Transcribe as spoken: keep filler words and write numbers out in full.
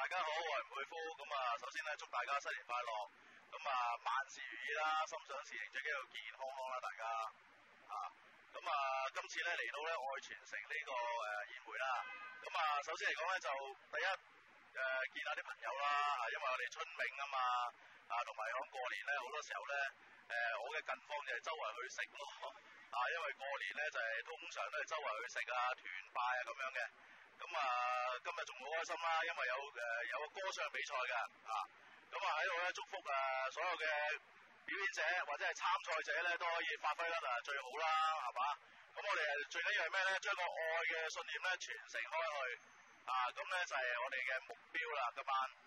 大家好，我係吳佩夫。咁啊，首先咧祝大家新年快樂，咁啊萬事如意啦，心想事成，最緊要健健康康啦，大家啊。咁啊，今次咧嚟到咧愛傳承呢個誒宴會啦。咁啊，首先嚟講咧就第一誒見下啲朋友啦，啊，因為我哋春茗啊嘛，啊同埋講過年咧好多時候咧誒我嘅近況就係周圍去食咯，啊因為過年咧就係通常都係周圍去食啊團拜啊咁樣嘅。咁啊，今日仲好開心啦，因為有誒、呃、有個歌唱比賽嘅啊，咁啊喺度咧祝福誒、啊、所有嘅表演者或者係參賽者咧都可以發揮得誒最好啦，係嘛？咁我哋最緊要係咩咧？將個愛嘅信念咧傳承開去啊，咁咧就係、是、我哋嘅目標啦，今晚。